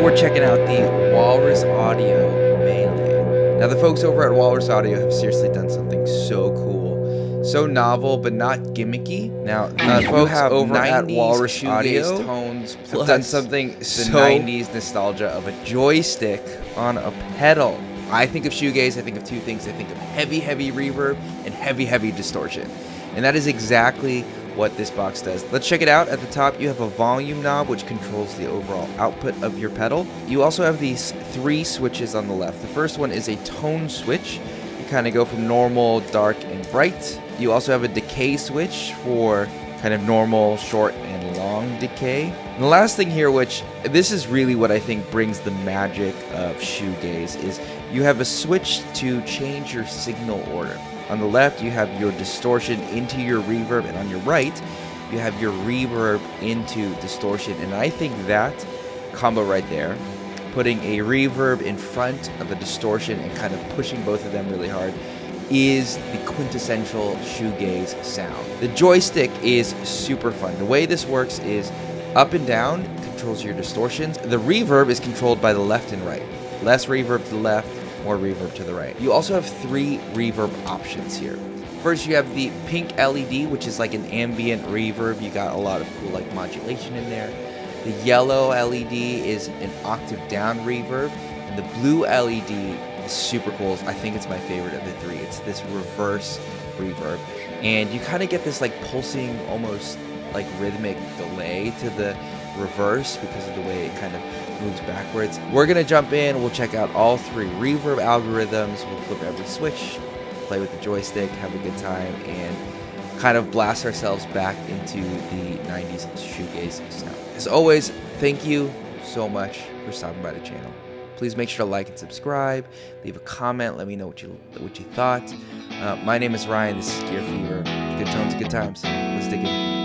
we're checking out the Walrus Audio Melee. Now the folks over at Walrus Audio have seriously done something so cool, so novel, but not gimmicky. Now the folks over at Walrus Audio tones have done something so 90s nostalgia of a joystick on a pedal. I think of shoegaze, I think of two things. I think of heavy, heavy reverb and heavy, heavy distortion. And that is exactly what this box does. Let's check it out. At the top, you have a volume knob, which controls the overall output of your pedal. You also have these three switches on the left. The first one is a tone switch. You kind of go from normal, dark, and bright. You also have a decay switch for kind of normal, short, and long decay. And the last thing here, which this is really what I think brings the magic of shoegaze, is you have a switch to change your signal order. On the left, you have your distortion into your reverb, and on your right, you have your reverb into distortion. And I think that combo right there, putting a reverb in front of a distortion and kind of pushing both of them really hard, is the quintessential shoegaze sound. The joystick is super fun. The way this works is up and down controls your distortions. The reverb is controlled by the left and right. Less reverb to the left, more reverb to the right. You also have three reverb options here. First, you have the pink LED, which is like an ambient reverb. You got a lot of cool like modulation in there. The yellow LED is an octave down reverb, and the blue LED is super cool. I think it's my favorite of the three. It's this reverse reverb, and you kind of get this like pulsing, almost like rhythmic delay to the reverse because of the way it kind of moves backwards. We're gonna jump in, we'll check out all three reverb algorithms, we'll flip every switch, play with the joystick, have a good time, and kind of blast ourselves back into the 90s shoegaze sound. As always, thank you so much for stopping by the channel. Please make sure to like and subscribe, leave a comment, let me know what you thought. My name is Ryan, this is Gearfever. Good tones, good times. Let's dig in.